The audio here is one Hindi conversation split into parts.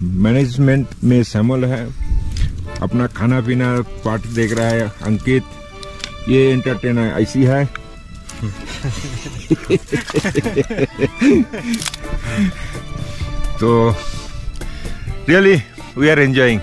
मैनेजमेंट में शामिल है। अपना खाना पीना पार्ट देख रहा है अंकित। ये एंटरटेनर ऐसी है। तो रियली वी आर एंजॉइंग।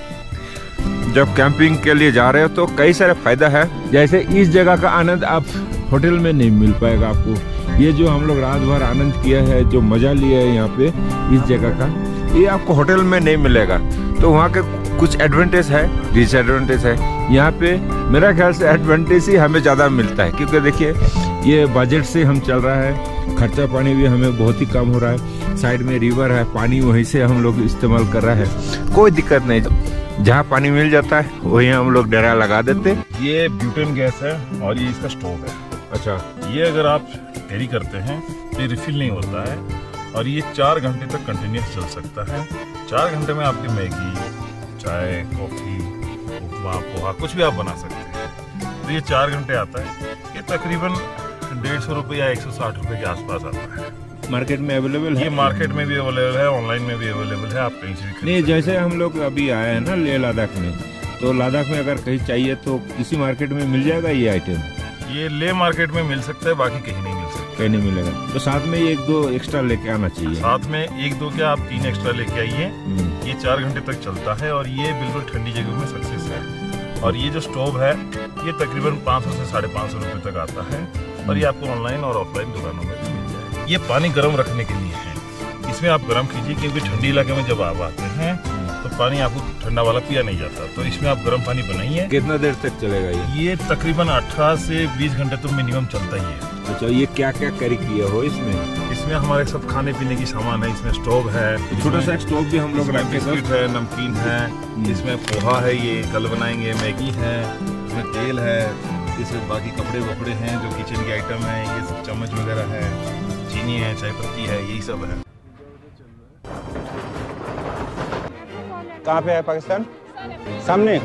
जब कैंपिंग के लिए जा रहे हो तो कई सारे फायदा है। जैसे इस जगह का आनंद आप होटल में नहीं मिल पाएगा आपको। ये जो हम लोग रात भर आनंद किया है, जो मजा लिया है यहाँ पे इस जगह का, ये आपको होटल में नहीं मिलेगा। तो वहाँ के कुछ एडवांटेज है, डिसएडवांटेज है। यहाँ पे मेरा ख्याल से एडवांटेज ही हमें ज़्यादा मिलता है, क्योंकि देखिए ये बजट से हम चल रहा है। खर्चा पानी भी हमें बहुत ही कम हो रहा है। साइड में रिवर है, पानी वहीं से हम लोग इस्तेमाल कर रहा है, कोई दिक्कत नहीं। जहाँ पानी मिल जाता है वहीं हम लोग डेरा लगा देते। ये ब्यूटेन गैस है और ये इसका स्टोव है। अच्छा, ये अगर आप कैरी करते हैं तो ये रिफिल नहीं होता है और ये 4 घंटे तक कंटिन्यूस चल सकता है। 4 घंटे में आपकी मैगी, चाय, कॉफ़ी, उपमा, पोहा कुछ भी आप बना सकते हैं। तो ये 4 घंटे आता है। ये तकरीबन 150 रुपये या 160 रुपये के आसपास आता है। मार्केट में अवेलेबल है? ये मार्केट में भी अवेलेबल है, ऑनलाइन में भी अवेलेबल है, आप कहीं से भी नहीं। जैसे हम लोग अभी आए हैं ना लेह लद्दाख में, तो लद्दाख में अगर कहीं चाहिए तो इसी मार्केट में मिल जाएगा ये आइटम? ये लेह मार्केट में मिल सकता है, बाकी कहीं नहीं मिल सकता। कहीं नहीं मिलेगा। तो साथ में 1-2 एक्स्ट्रा लेके आना चाहिए। साथ में 1-2 क्या आप 3 एक्स्ट्रा लेके आइए। ये 4 घंटे तक चलता है और ये बिल्कुल ठंडी जगह में सक्सेस है। और ये जो स्टोव है ये तकरीबन 500 से 550 रुपये तक आता है और ये आपको ऑनलाइन और ऑफलाइन दुकानों में मिल जाएगा। ये पानी गर्म रखने के लिए है। इसमें आप गर्म कीजिए, क्योंकि ठंडी इलाके में जब आप आते हैं तो पानी आपको ठंडा वाला पिया नहीं जाता। तो इसमें आप गर्म पानी बनाइए। कितना देर तक चलेगा ये? ये तकरीबन 18 से 20 घंटे तो मिनिमम चलता ही है। अच्छा, ये क्या क्या कैरी किया हो इसमें? इसमें हमारे सब खाने पीने की सामान है। इसमें स्टोव है, छोटा सा स्टोव भी हम लोग रखे, बिस्किट है, नमकीन है, इसमें पोहा है, ये कल बनाएंगे, मैगी है, इसमें तेल है, इसमें बाकी कपड़े वपड़े हैं जो किचन के आइटम है, ये सब चम्मच वगैरह है, चीनी है, चाय पत्ती है, यही सब है। कहाँ पे है पाकिस्तान? सामने।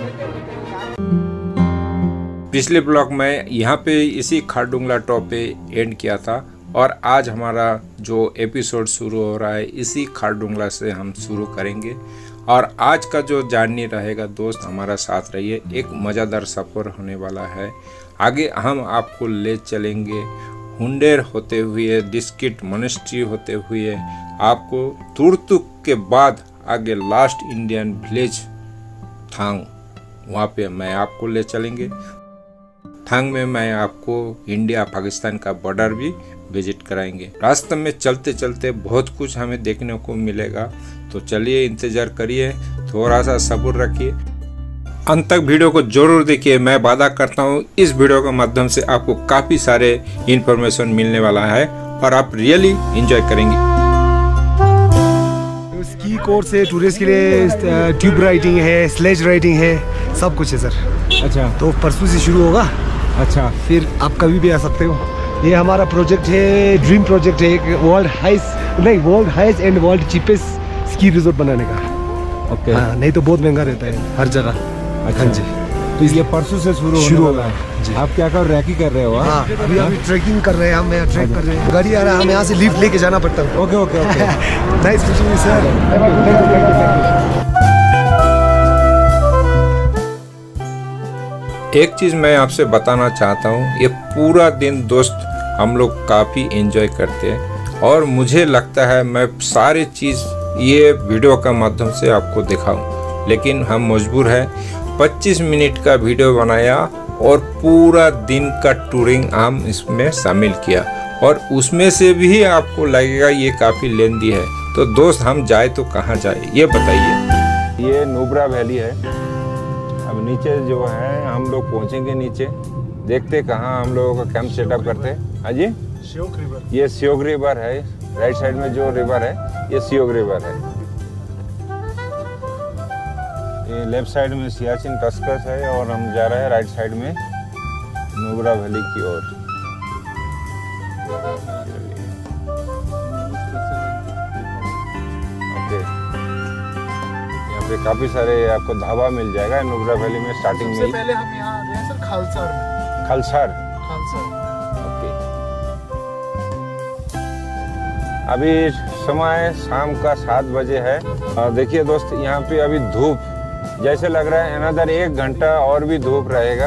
पिछले ब्लॉग में यहाँ पे इसी खारदुंगला टॉप पे एंड किया था और आज हमारा जो एपिसोड शुरू हो रहा है इसी खारदुंगला से हम शुरू करेंगे। और आज का जो जर्नी रहेगा दोस्त, हमारा साथ रहिए। एक मज़ेदार सफ़र होने वाला है। आगे हम आपको ले चलेंगे हुंडेर होते हुए, डिस्किट मोनेस्ट्री होते हुए, आपको तुर्तुक के बाद आगे लास्ट इंडियन विलेज थांग, वहाँ पे मैं आपको ले चलेंगे। थांग में मैं आपको इंडिया पाकिस्तान का बॉर्डर भी विजिट कराएंगे। रास्ते में चलते चलते बहुत कुछ हमें देखने को मिलेगा। तो चलिए इंतज़ार करिए, थोड़ा सा सब्र रखिए, अंत तक वीडियो को जरूर देखिए। मैं वादा करता हूँ इस वीडियो के माध्यम से आपको काफ़ी सारे इंफॉर्मेशन मिलने वाला है और आप रियली एंजॉय करेंगे। स्की कोर्स है, टूरिस्ट के लिए ट्यूब राइडिंग है, स्लेज राइडिंग है, सब कुछ है सर। अच्छा, तो परसों से शुरू होगा। अच्छा, फिर आप कभी भी आ सकते हो। ये हमारा प्रोजेक्ट है, ड्रीम प्रोजेक्ट है, एक world highest and world cheapest ski resort बनाने का। ओके। हाँ, नहीं तो बहुत महंगा रहता है हर जगह। अच्छा जी, तो ये परसों से शुरू होगा जी। आप क्या कर रैकी कर रहे हो? हाँ, अभी ट्रैकिंग कर रहे हैं हम, ट्रैक कर रहे हैं। गाड़ी आ रहा है, हम यहाँ से लिफ्ट लेके जाना पड़ता है। Okay okay okay. Nice meeting you sir. एक चीज़ मैं आपसे बताना चाहता हूँ, ये पूरा दिन दोस्त हम लोग काफ़ी एंजॉय करते हैं और मुझे लगता है मैं सारी चीज़ ये वीडियो का माध्यम से आपको दिखाऊं, लेकिन हम मजबूर हैं। 25 मिनट का वीडियो बनाया और पूरा दिन का टूरिंग हम इसमें शामिल किया और उसमें से भी आपको लगेगा ये काफ़ी लेंदी है। तो दोस्त हम जाए तो कहाँ जाए ये बताइए। ये नुब्रा वैली है। अब नीचे जो है हम लोग पहुँचेंगे नीचे, देखते कहाँ हम लोगों का कैंप सेटअप करते हैं। हाँ जी, श्योक रिवर। ये श्योक रिवर है, राइट साइड में जो रिवर है ये श्योक रिवर है। ये लेफ्ट साइड में सियाचिन टस्कस है और हम जा रहे हैं राइट साइड में नुब्रा वैली की ओर। ओके, यहाँ पे काफी सारे आपको ढाबा मिल जाएगा नुब्रा वैली में स्टार्टिंग में। पहले हम यहाँ आ गए हैं सर खालसार में। खालसार। खालसार। ओके, अभी समय शाम का 7 बजे है। देखिए दोस्त, यहाँ पे अभी धूप जैसे लग रहा है अनदर 1 घंटा और भी धूप रहेगा।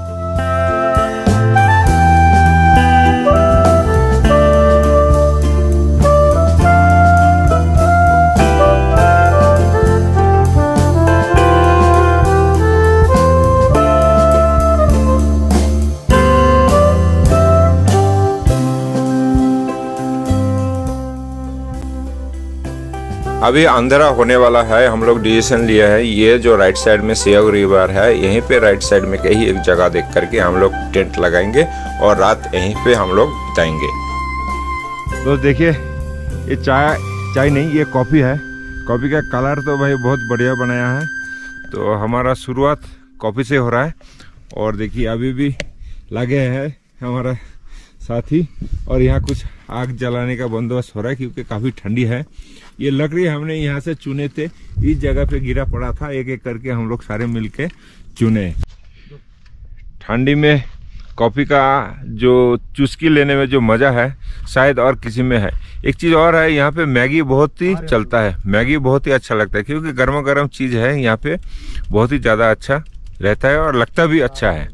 अभी अंधेरा होने वाला है। हम लोग डिसीजन लिया है, ये जो राइट साइड में सेयोग रिवर है, यहीं पे राइट साइड में कहीं एक जगह देख करके हम लोग टेंट लगाएंगे और रात यहीं पे हम लोग बिताएंगे। तो देखिए, ये चाय नहीं, ये कॉफ़ी है। कॉफ़ी का कलर तो भाई बहुत बढ़िया बनाया है। तो हमारा शुरुआत कॉफ़ी से हो रहा है। और देखिए अभी भी लगे हैं हमारा साथी, और यहाँ कुछ आग जलाने का बंदोबस्त हो रहा है क्योंकि काफ़ी ठंडी है। ये लकड़ी हमने यहाँ से चुने थे, इस जगह पे गिरा पड़ा था, एक एक करके हम लोग सारे मिलके चुने। ठंडी में कॉफ़ी का जो चुस्की लेने में जो मज़ा है शायद और किसी में है। एक चीज़ और है, यहाँ पे मैगी बहुत ही चलता है। मैगी बहुत ही अच्छा लगता है क्योंकि गर्मा गर्म चीज़ है, यहाँ पे बहुत ही ज़्यादा अच्छा रहता है और लगता भी अच्छा है।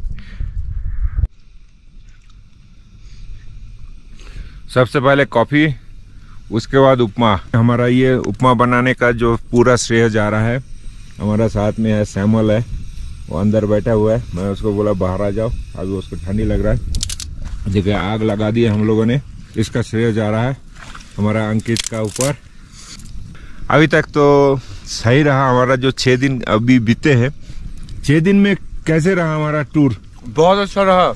सबसे पहले कॉफ़ी, उसके बाद उपमा। हमारा ये उपमा बनाने का जो पूरा श्रेय जा रहा है, हमारा साथ में है सैमुअल है, वो अंदर बैठा हुआ है। मैं उसको बोला बाहर आ जाओ, अभी उसको ठंडी लग रहा है। देखिए आग लगा दी है हम लोगों ने, इसका श्रेय जा रहा है हमारा अंकित का ऊपर। अभी तक तो सही रहा हमारा जो 6 दिन अभी बीते हैं। 6 दिन में कैसे रहा हमारा टूर? बहुत अच्छा रहा।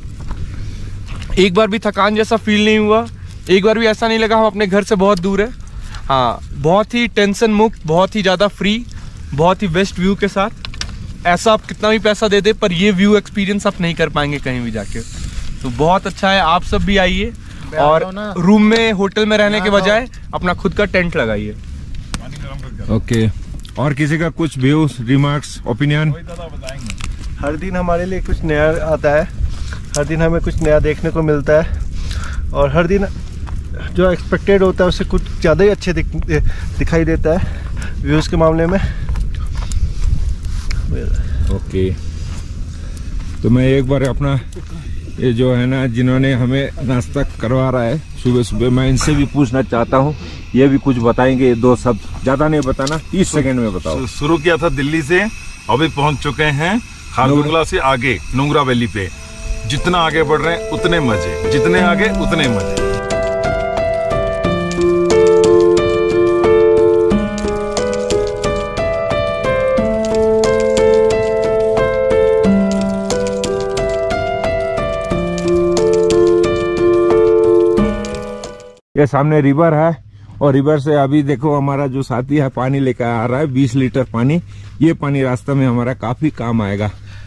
एक बार भी थकान जैसा फील नहीं हुआ, एक बार भी ऐसा नहीं लगा हम अपने घर से बहुत दूर है। हाँ, बहुत ही टेंशन मुक्त, बहुत ही ज़्यादा फ्री, बहुत ही बेस्ट व्यू के साथ। ऐसा आप कितना भी पैसा दे दे पर ये व्यू एक्सपीरियंस आप नहीं कर पाएंगे कहीं भी जाके। तो बहुत अच्छा है, आप सब भी आइए और रूम में होटल में रहने के बजाय अपना खुद का टेंट लगाइए। ओके, और किसी का कुछ व्यूज, रिमार्क्स, ओपिनियन? हर दिन हमारे लिए कुछ नया आता है, हर दिन हमें कुछ नया देखने को मिलता है, और हर दिन जो एक्सपेक्टेड होता है उससे कुछ ज़्यादा ही अच्छे दिखाई देता है व्यूज़ के मामले में। ओके, तो मैं एक बार अपना ये जो है ना, जिन्होंने हमें नाश्ता करवा रहा है सुबह सुबह, मैं इनसे भी पूछना चाहता हूँ, ये भी कुछ बताएंगे। 2 शब्द, ज़्यादा नहीं बताना, 30 सेकंड में बताओ। शुरू किया था दिल्ली से, अभी पहुंच चुके हैं खारदुंगला से आगे नुंगरा वैली पे। जितना आगे बढ़ रहे हैं उतने मजे, जितने आगे उतने मजे। ये सामने रिवर है, और रिवर से अभी देखो हमारा जो साथी है पानी लेकर आ रहा है, 20 लीटर पानी। ये पानी रास्ते में हमारा काफी काम आएगा।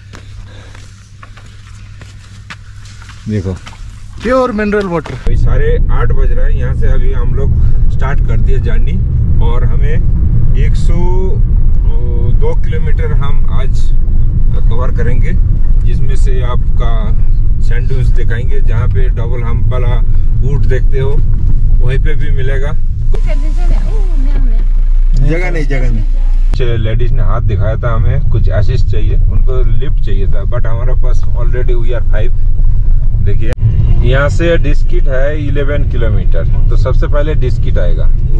देखो, प्योर मिनरल वाटर। 8:30 बज रहा है, यहाँ से अभी हम लोग स्टार्ट कर दिए जर्नी, और हमें 102 किलोमीटर हम आज कवर करेंगे, जिसमें से आपका सैंडविच दिखाएंगे, जहाँ पे डबल हम्प वाला ऊंट देखते हो वहीं पे भी मिलेगा। जगह नहीं। लेडीज ने हाथ दिखाया था, हमें कुछ असिस्ट चाहिए, उनको लिफ्ट चाहिए था, बट हमारे पास ऑलरेडी वी आर 5। देखिए यहाँ से डिस्किट है 11 किलोमीटर, तो सबसे पहले डिस्किट आएगा।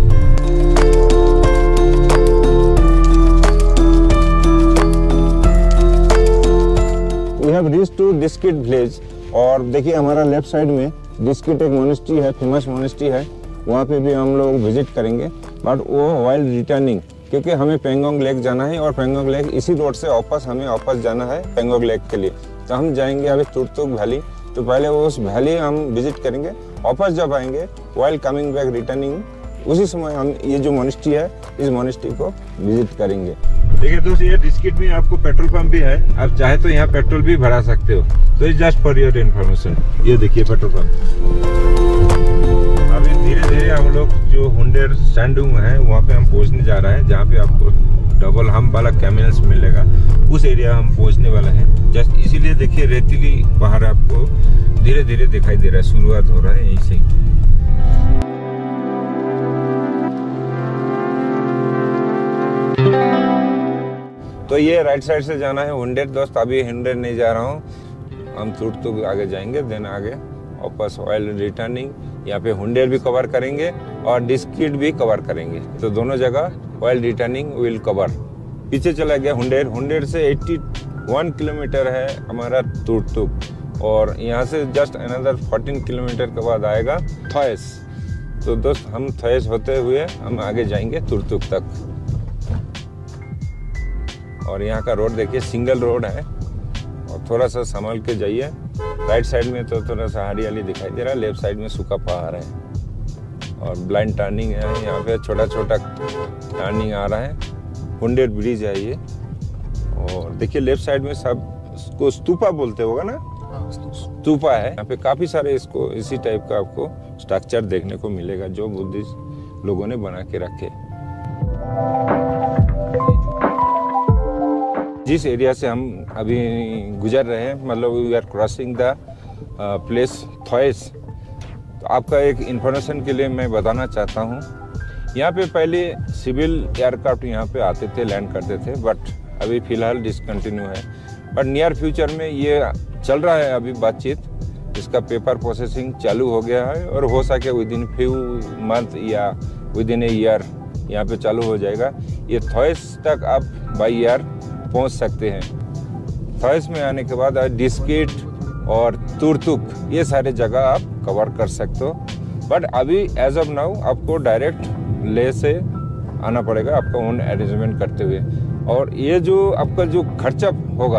We have reached to Diskit village, और देखिए हमारा लेफ्ट साइड में डिस्किट एक मोनेस्ट्री है, फेमस मोनेस्ट्री है, वहाँ पे भी हम लोग विजिट करेंगे। बट वो वाइल रिटर्निंग, क्योंकि हमें पेंगोंग लेक जाना है, और पेंगोंग लेक इसी रोड से हमें वापस जाना है पेंगोंग लेक के लिए। तो हम जाएंगे अभी तुर्तुक वैली, तो पहले वो उस वैली हम विजिट करेंगे। वापस जब आएंगे वाइल कमिंग बैक रिटर्निंग, उसी समय हम ये जो मोनेस्ट्री है, इस मोनेस्ट्री को विजिट करेंगे। देखिए दोस्तों, ये डिस्किट में आपको पेट्रोल पंप भी है, आप चाहे तो यहाँ पेट्रोल भी भरा सकते हो। तो it's just for your information. ये देखिए पेट्रोल पंप। अभी धीरे धीरे हम लोग जो हुंडेर सैंडुंग है वहाँ पे हम पहुँचने जा रहे हैं, जहाँ पे आपको डबल हम्प वाला कैमल्स मिलेगा, उस एरिया हम पहुँचने वाले हैं। जस्ट इसीलिए देखिए रेतीली पहाड़ आपको धीरे धीरे दिखाई दे रहा है, शुरुआत हो रहा है यहीं से। तो ये राइट साइड से जाना है हुंडेर दोस्त। अभी हुंडेर नहीं जा रहा हूँ, हम तुर्तुक आगे जाएंगे, देन आगे वापस ऑयल रिटर्निंग। यहाँ पे हुंडेर भी कवर करेंगे और डिस्किट भी कवर करेंगे, तो दोनों जगह ऑयल रिटर्निंग विल कवर। पीछे चला गया हुंडेर। हुंडेर से 81 किलोमीटर है हमारा तुर्तुक, और यहाँ से जस्ट अनदर 14 किलोमीटर के बाद आएगा थॉयस। तो दोस्त हम थॉयस होते हुए हम आगे जाएंगे तुर्तुक तक। और यहाँ का रोड देखिए, सिंगल रोड है, और थोड़ा सा संभाल के जाइए। राइट साइड में तो थोड़ा सा हरियाली दिखाई दे रहा है, लेफ्ट साइड में सूखा पहाड़ है और ब्लाइंड टर्निंग है। यहाँ पे छोटा छोटा टर्निंग आ रहा है। हुंडेर ब्रिज है ये, और देखिए लेफ्ट साइड में सब इसको स्तूपा बोलते होगा ना, स्तूपा है। यहाँ पे काफी सारे इसको इसी टाइप का आपको स्ट्रक्चर देखने को मिलेगा जो बुद्धिस्ट लोगों ने बना के रखे। जिस एरिया से हम अभी गुजर रहे हैं, मतलब we are crossing the place Thoise. तो आपका एक इन्फॉर्मेशन के लिए मैं बताना चाहता हूँ, यहाँ पे पहले सिविल एयरक्राफ्ट यहाँ पे आते थे, लैंड करते थे, बट अभी फिलहाल डिसकंटिन्यू है। बट नियर फ्यूचर में ये चल रहा है अभी बातचीत, इसका पेपर प्रोसेसिंग चालू हो गया है, और हो सके विद इन फ्यू मंथ या विद इन ए ईयर यहाँ पे चालू हो जाएगा। ये थॉयस तक आप बाई ईयर पहुंच सकते हैं। थॉयस में आने के बाद डिस्किट और तुर्तुक ये सारे जगह आप कवर कर सकते हो। बट अभी एज ऑफ नाउ आपको डायरेक्ट ले से आना पड़ेगा, आपका ओन अरेंजमेंट करते हुए। और ये जो आपका जो खर्चा होगा,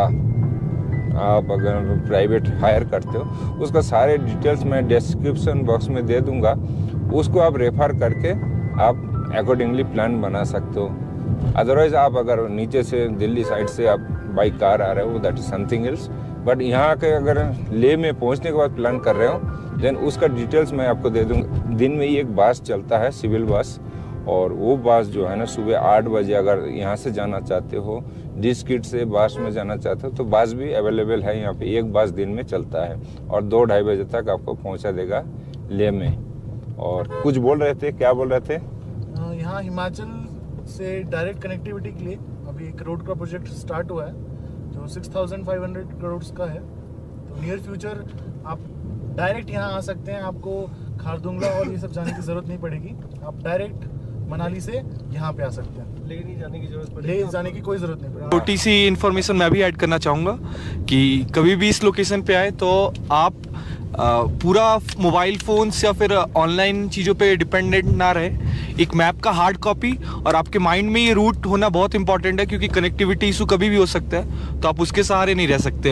आप अगर प्राइवेट हायर करते हो, उसका सारे डिटेल्स मैं डिस्क्रिप्शन बॉक्स में दे दूंगा, उसको आप रेफर करके आप अकॉर्डिंगली प्लान बना सकते हो। अदरवाइज आप अगर नीचे से दिल्ली साइड से आप बाई कार आ रहे हो, that is something else. But यहाँ के अगर ले में पहुँचने के बाद प्लान कर रहे हो, देन उसका डिटेल्स मैं आपको दे दूँगा। दिन में ही एक बस चलता है, सिविल बस, और वो बस जो है ना सुबह 8 बजे अगर यहाँ से जाना चाहते हो, डिस्किट से बस में जाना चाहते हो, तो बस भी अवेलेबल है यहाँ पे। एक बस दिन में चलता है और 2-2:30 बजे तक आपको पहुँचा देगा ले में। और कुछ बोल रहे थे, क्या बोल रहे थे? यहाँ हिमाचल से डायरेक्ट कनेक्टिविटी के लिए अभी एक रोड का प्रोजेक्ट स्टार्ट हुआ है जो 6500 करोड़ का है। तो नियर फ्यूचर आप डायरेक्ट यहाँ आ सकते हैं, आपको खारदुंगला और ये सब जाने की जरूरत नहीं पड़ेगी। आप डायरेक्ट मनाली से यहाँ पे आ सकते हैं, ले जाने की कोई जरूरत नहीं पड़ेगी। छोटी सी इन्फॉर्मेशन मैं भी ऐड करना चाहूँगा कि कभी भी इस लोकेशन पे आए तो आप पूरा मोबाइल फ़ोन्स या फिर ऑनलाइन चीज़ों पे डिपेंडेंट ना रहे। एक मैप का हार्ड कॉपी और आपके माइंड में ये रूट होना बहुत इंपॉर्टेंट है, क्योंकि कनेक्टिविटी इशू कभी भी हो सकता है, तो आप उसके सहारे नहीं रह सकते।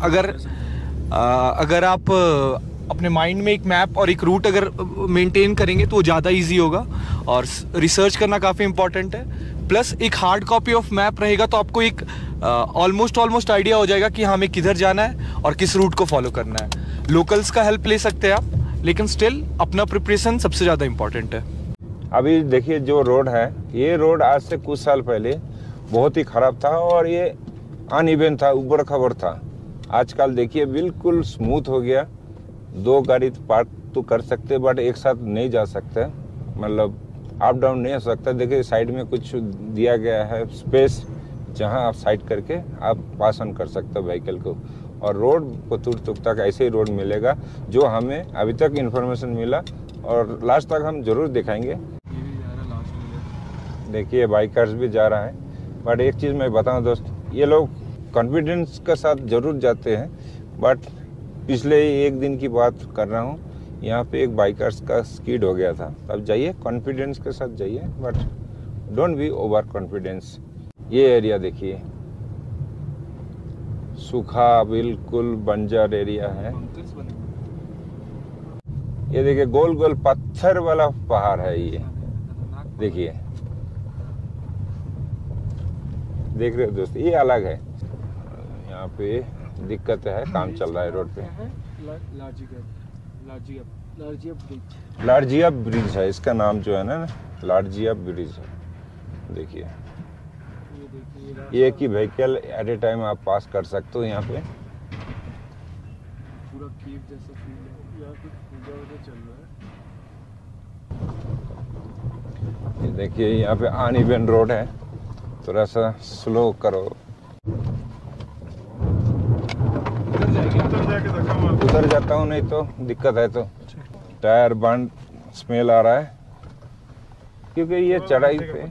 अगर आप अपने माइंड में एक मैप और एक रूट अगर मेंटेन करेंगे तो वो ज़्यादा इजी होगा। और रिसर्च करना काफ़ी इंपॉर्टेंट है। प्लस एक हार्ड कॉपी ऑफ मैप रहेगा तो आपको एक ऑलमोस्ट आइडिया हो जाएगा कि हमें किधर जाना है और किस रूट को फॉलो करना है। लोकल्स का हेल्प ले सकते हैं आप, लेकिन स्टिल अपना प्रिपरेशन सबसे ज़्यादा इंपॉर्टेंट है। अभी देखिए जो रोड है, ये रोड आज से कुछ साल पहले बहुत ही ख़राब था और ये अनइवन था, ऊबड़ खाबड़ था। आजकल देखिए बिल्कुल स्मूथ हो गया। 2 गाड़ी पार्क तो कर सकते, बट एक साथ नहीं जा सकते, मतलब अप डाउन नहीं हो सकता। देखिए साइड में कुछ दिया गया है स्पेस, जहां आप साइड करके आप पास ऑन कर सकते हो व्हीकल को। और रोड को तुर्तुक तक ऐसे ही रोड मिलेगा जो हमें अभी तक इन्फॉर्मेशन मिला, और लास्ट तक हम जरूर दिखाएंगे। देखिए बाइकर्स भी जा रहा है। बट एक चीज़ मैं बताऊं दोस्त, ये लोग कॉन्फिडेंस के साथ जरूर जाते हैं, बट पिछले एक दिन की बात कर रहा हूँ, यहाँ पे एक बाइकर्स का स्किड हो गया था। तब जाइए कॉन्फिडेंस के साथ जाइए, but don't be overconfidence. ये एरिया देखिए, सूखा बिल्कुल बंजर एरिया है। ये देखिए गोल गोल पत्थर वाला पहाड़ है ये, देखिए, देख रहे हो दोस्त, ये अलग है। यहाँ पे दिक्कत है, काम चल रहा है रोड पे। लार्जिया ब्रिज है इसका नाम, जो है ना लार्जिया ब्रिज है। देखिए एक ही व्हीकल एट ए टाइम आप पास कर सकते हो यहाँ पे। पूरा केव जैसा फील है, यहाँ कुछ पूजा वगैरह चल रहा है। ये देखिए यहाँ पे अनइवन रोड है, थोड़ा सा स्लो करो। उधर जाता हूँ, नहीं तो दिक्कत है। तो टायर बंद स्मेल आ रहा है क्योंकि ये चढ़ाई पे।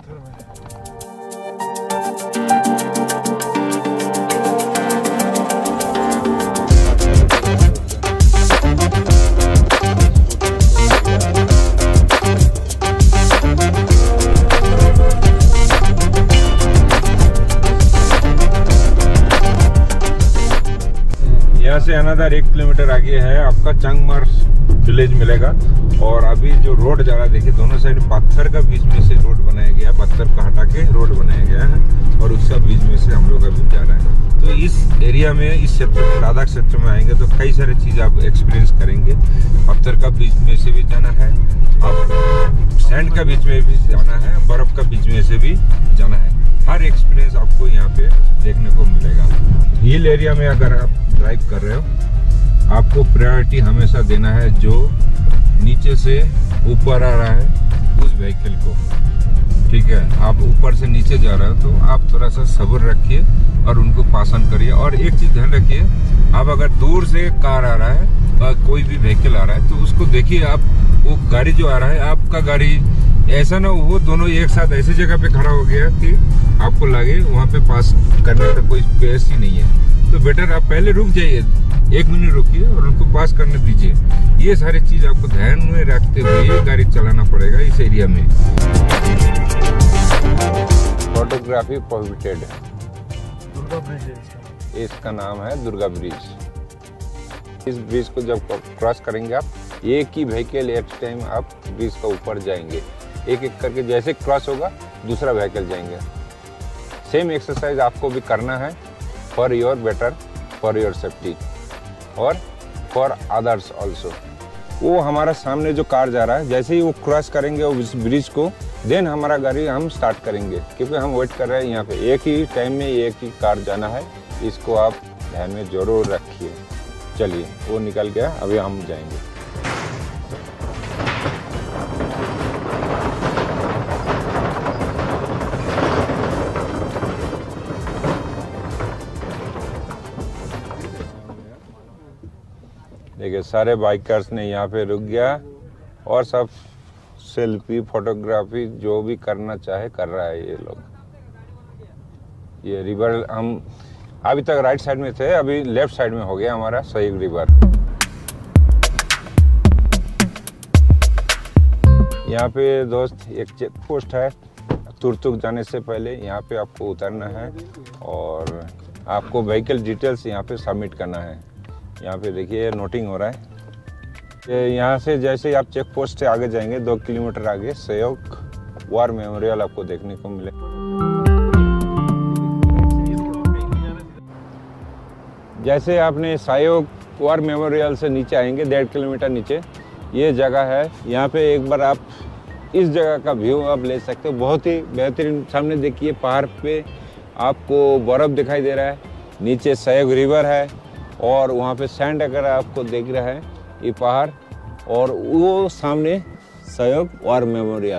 यहाँ से अनदर 1 किलोमीटर आगे है आपका चंगमार विलेज मिलेगा। और अभी जो रोड जा रहा है देखिए, दोनों साइड पत्थर का बीच में से रोड बनाया गया है, पत्थर को हटा के रोड बनाया गया है और उसका बीच में से हम लोग अभी जा रहे हैं। तो इस एरिया में, इस क्षेत्र में, लद्दाख क्षेत्र में आएंगे तो कई सारी चीज़ आप एक्सपीरियंस करेंगे। पत्थर का बीच में से भी जाना है, आप सैंड का बीच में भी जाना है, बर्फ का बीच में से भी जाना है। हर एक्सपीरियंस आपको यहाँ पे देखने को मिलेगा। हिल एरिया में अगर आप ड्राइव कर रहे हो, आपको प्रायोरिटी हमेशा देना है जो नीचे से ऊपर आ रहा है उस व्हीकल को, ठीक है। आप ऊपर से नीचे जा रहे हो तो आप थोड़ा सा सब्र रखिए और उनको पास ऑन करिए। और एक चीज ध्यान रखिए, आप अगर दूर से कार आ रहा है और कोई भी व्हीकल आ रहा है तो उसको देखिए, आप वो गाड़ी जो आ रहा है आपका गाड़ी, ऐसा ना वो दोनों एक साथ ऐसी जगह पे खड़ा हो गया कि आपको लगे वहाँ पे पास करने का कोई स्पेस ही नहीं है। तो बेटर आप पहले रुक जाइए, 1 मिनट रुकिए और उनको पास करने दीजिए। ये सारी चीज आपको ध्यान में रखते हुए गाड़ी चलाना पड़ेगा इस एरिया में। फोटोग्राफी प्रोहिबिटेड है। दुर्गा ब्रिज है इसका नाम है दुर्गा ब्रिज। इस ब्रिज को जब क्रॉस करेंगे आप, एक ही व्हीकल एट टाइम आप ब्रिज का ऊपर जाएंगे। एक एक करके जैसे क्रॉस होगा दूसरा व्हीकल जाएंगे। सेम एक्सरसाइज आपको भी करना है for your better, for your safety और फॉर अदर्स ऑल्सो। वो हमारा सामने जो कार जा रहा है, जैसे ही वो क्रॉस करेंगे उस ब्रिज को, देन हमारा गाड़ी हम स्टार्ट करेंगे क्योंकि हम वेट कर रहे हैं यहाँ पे। एक ही टाइम में एक ही कार जाना है, इसको आप ध्यान में जरूर रखिए। चलिए, वो निकल गया, अभी हम जाएंगे। देखिए सारे बाइकर्स ने यहाँ पे रुक गया और सब सेल्फी, फोटोग्राफी जो भी करना चाहे कर रहा है ये लोग। ये रिवर हम अभी तक राइट साइड में थे, अभी लेफ्ट साइड में हो गया हमारा सहीग रिवर। यहाँ पे दोस्त एक चेक पोस्ट है, तुरतुक जाने से पहले यहाँ पे आपको उतरना है और आपको व्हीकल डिटेल्स यहाँ पे सबमिट करना है। यहाँ पे देखिए नोटिंग हो रहा है। यहाँ से जैसे आप चेक पोस्ट से आगे जाएंगे 2 किलोमीटर आगे सहयोग वार मेमोरियल आपको देखने को मिले। जैसे आपने सहयोग वार मेमोरियल से नीचे आएंगे 1.5 किलोमीटर नीचे ये जगह है। यहाँ पे एक बार आप इस जगह का व्यू आप ले सकते हो, बहुत ही बेहतरीन। सामने देखिए पहाड़ पे आपको बर्फ दिखाई दे रहा है, नीचे सहयोग रिवर है और वहाँ पे सैंड अगर आपको दिख रहा है ये पहाड़, और वो सामने सहयोग वार मेमोरियल।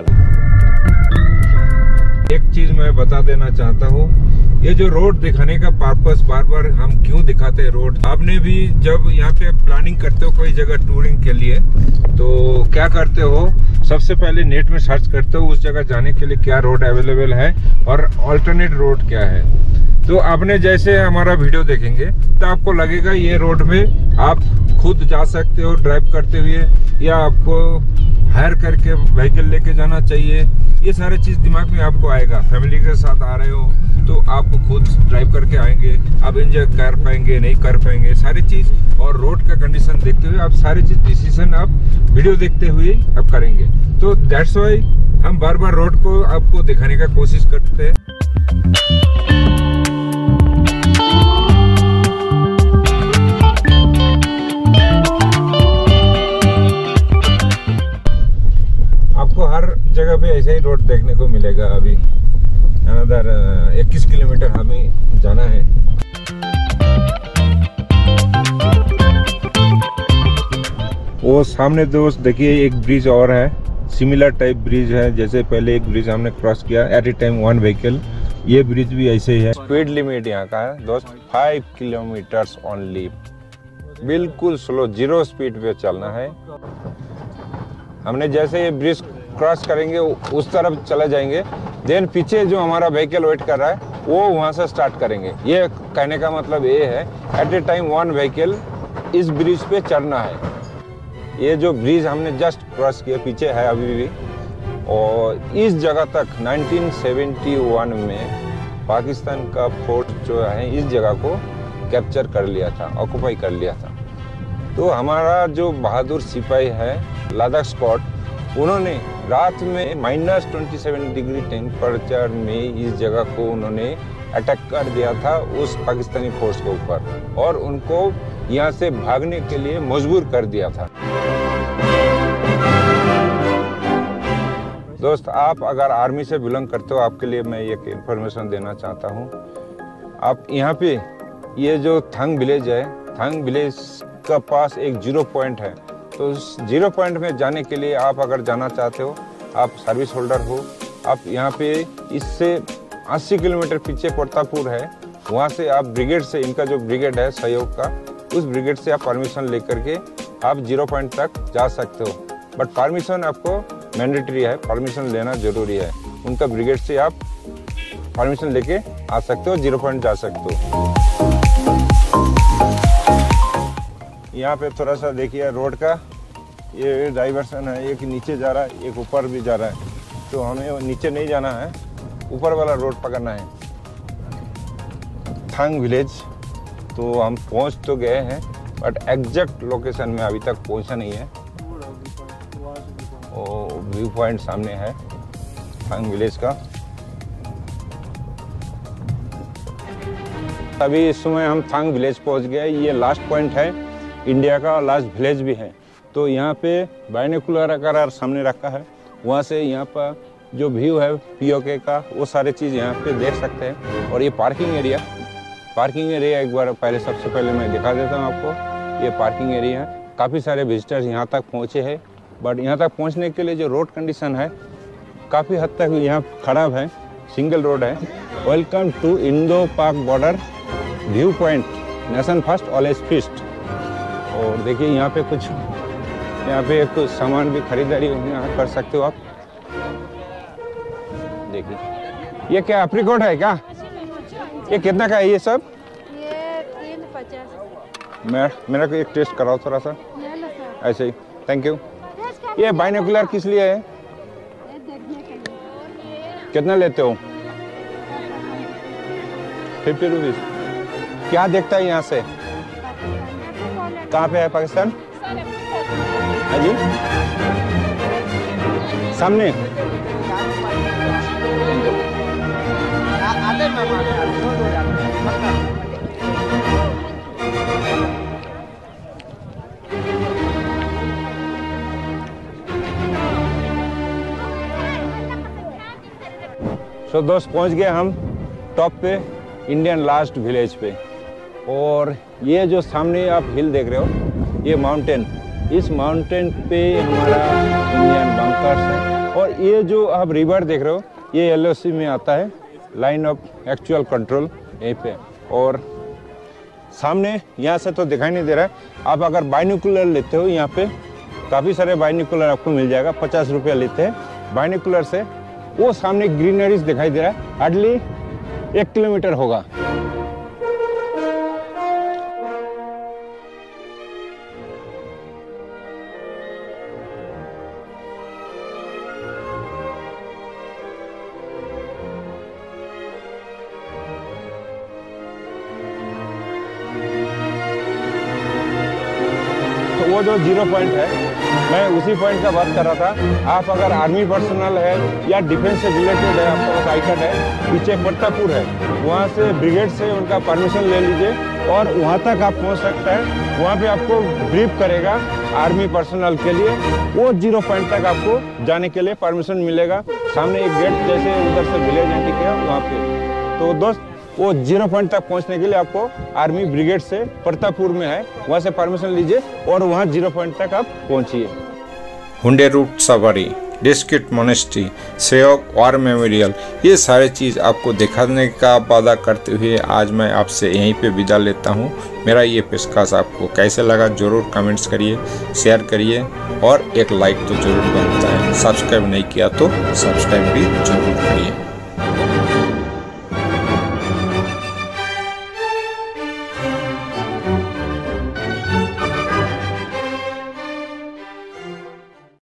एक चीज मैं बता देना चाहता हूँ, ये जो रोड दिखाने का पर्पस बार बार हम क्यों दिखाते हैं रोड, आपने भी जब यहाँ पे प्लानिंग करते हो कोई जगह टूरिंग के लिए तो क्या करते हो, सबसे पहले नेट में सर्च करते हो उस जगह जाने के लिए क्या रोड अवेलेबल है और ऑल्टरनेट रोड क्या है। तो आपने जैसे हमारा वीडियो देखेंगे तो आपको लगेगा ये रोड में आप खुद जा सकते हो ड्राइव करते हुए, या आपको हायर करके व्हीकल लेके जाना चाहिए। ये सारे चीज दिमाग में आपको आएगा। फैमिली के साथ आ रहे हो तो आपको खुद ड्राइव करके आएंगे, आप एंजॉय कर पाएंगे नहीं कर पाएंगे सारी चीज, और रोड का कंडीशन देखते हुए आप सारी चीज डिसीजन आप वीडियो देखते हुए आप करेंगे। तो दैट्स वाई हम बार बार रोड को आपको दिखाने का कोशिश करते हैं। आपको हर जगह पे ऐसे ही रोड देखने को मिलेगा। अभी अनदर 21 किलोमीटर हमें जाना है। वो सामने दोस्त देखिए एक ब्रिज और है, सिमिलर टाइप ब्रिज है जैसे पहले एक ब्रिज हमने क्रॉस किया, एट ए टाइम 1 व्हीकल ये ब्रिज भी ऐसे ही है। स्पीड लिमिट यहाँ का है दोस्त 5 किलोमीटर्स ओनली, बिल्कुल स्लो, 0 स्पीड पे चलना है। हमने जैसे ये ब्रिज क्रॉस करेंगे उस तरफ चले जाएंगे, देन पीछे जो हमारा व्हीकल वेट कर रहा है वो वहाँ से स्टार्ट करेंगे। ये कहने का मतलब ये है एट ए टाइम 1 व्हीकल इस ब्रिज पे चढ़ना है। ये जो ब्रिज हमने जस्ट क्रॉस किया पीछे है अभी भी, और इस जगह तक 1971 में पाकिस्तान का फोर्स जो है इस जगह को कैप्चर कर लिया था, ऑक्यूपाई कर लिया था। तो हमारा जो बहादुर सिपाही है लद्दाख स्क्वाड, उन्होंने रात में -27 डिग्री टेम्परेचर में इस जगह को उन्होंने अटैक कर दिया था उस पाकिस्तानी फोर्स के ऊपर, और उनको यहाँ से भागने के लिए मजबूर कर दिया था। दोस्त, आप अगर आर्मी से बिलोंग करते हो, आपके लिए मैं एक इन्फॉर्मेशन देना चाहता हूँ। आप यहाँ पे ये जो थंग विलेज है, थंग विलेज का पास एक 0 पॉइंट है। तो उस 0 पॉइंट में जाने के लिए आप अगर जाना चाहते हो, आप सर्विस होल्डर हो, आप यहाँ पे इससे 80 किलोमीटर पीछे प्रतापपुर है, वहाँ से आप ब्रिगेड से, इनका जो ब्रिगेड है सहयोग का, उस ब्रिगेड से आप परमिशन लेकर के आप 0 पॉइंट तक जा सकते हो। बट परमिशन आपको मैंडेटरी है, परमिशन लेना जरूरी है। उनका ब्रिगेड से आप परमिशन लेके आ सकते हो, 0 पॉइंट जा सकते हो। यहाँ पे थोड़ा सा देखिए रोड का ये डाइवर्सन है, एक नीचे जा रहा है, एक ऊपर भी जा रहा है। तो हमें नीचे नहीं जाना है, ऊपर वाला रोड पकड़ना है। थंग विलेज तो हम पहुँच तो गए हैं, बट एग्जैक्ट लोकेशन में अभी तक पहुँचा नहीं है। व्यू पॉइंट सामने है थंग विलेज का। अभी इस समय हम थंग विलेज पहुंच गए। ये लास्ट पॉइंट है इंडिया का, लास्ट विलेज भी है। तो यहाँ पे बाइनोकुलर आकार सामने रखा है, वहाँ से यहाँ पर जो व्यू है पीओके का, वो सारे चीज़ यहाँ पे देख सकते हैं। और ये पार्किंग एरिया एक बार पहले, सबसे पहले मैं दिखा देता हूँ आपको। ये पार्किंग एरिया है, काफ़ी सारे विजिटर्स यहाँ तक पहुँचे हैं। बट यहाँ तक पहुँचने के लिए जो रोड कंडीशन है काफ़ी हद तक यहाँ खराब है, सिंगल रोड है। Welcome to Indo Pak border view point, nation first always first. और देखिए यहाँ पे कुछ सामान भी खरीदारी यहाँ कर सकते हो आप। देखिए ये क्या एप्रिकॉट है क्या? ये कितना का है ये सब? ये 350। मेरा को एक टेस्ट कराओ थोड़ा सा ऐसे ही, थैंक यू। ये बाइनोकुलर किस लिए है? कितना लेते हो? 50 रुपीज। क्या देखता है यहाँ से? कहाँ पे है पाकिस्तान? हाँ जी, सामने। तो दोस्त पहुंच गए हम टॉप पे, इंडियन लास्ट विलेज पे। और ये जो सामने आप हिल देख रहे हो, ये माउंटेन, इस माउंटेन पे हमारा इंडियन बंकर्स है। और ये जो आप रिवर देख रहे हो, ये LOC में आता है, लाइन ऑफ एक्चुअल कंट्रोल, यहीं पे। और सामने यहाँ से तो दिखाई नहीं दे रहा है, आप अगर बाइनोकुलर लेते हो, यहाँ पे काफ़ी सारे बाइनोकुलर आपको मिल जाएगा, 50 रुपया लेते हैं बाइनोकुलर से। वो सामने ग्रीनरीज दिखाई दे रहा है, हार्डली 1 किलोमीटर होगा। तो वो जो 0 पॉइंट है, मैं उसी पॉइंट का बात कर रहा था। आप अगर आर्मी पर्सनल है या डिफेंस से रिलेटेड है, आपका पास आई कार्ड है, पीछे प्रतापपुर है, वहाँ से ब्रिगेड से उनका परमिशन ले लीजिए और वहाँ तक आप पहुँच सकते हैं। वहाँ पे आपको ब्रीफ करेगा आर्मी पर्सनल के लिए, वो 0 पॉइंट तक आपको जाने के लिए परमिशन मिलेगा। सामने एक गेट जैसे उधर से विलेज एंट्री किया वहाँ पे। तो दोस्त, वो 0 पॉइंट तक पहुंचने के लिए आपको आर्मी ब्रिगेड से प्रतापपुर में है, वहां से परमिशन लीजिए और वहां 0 पॉइंट तक आप पहुंचिए। हुंडे रूट सवारी Diskit monastery, Shyok war memorial, ये सारे चीज़ आपको दिखाने का वादा करते हुए आज मैं आपसे यहीं पे विदा लेता हूँ। मेरा ये पेशकश आपको कैसे लगा ज़रूर कमेंट्स करिए, शेयर करिए और एक लाइक तो ज़रूर बनता है। सब्सक्राइब नहीं किया तो सब्सक्राइब भी ज़रूर करिए।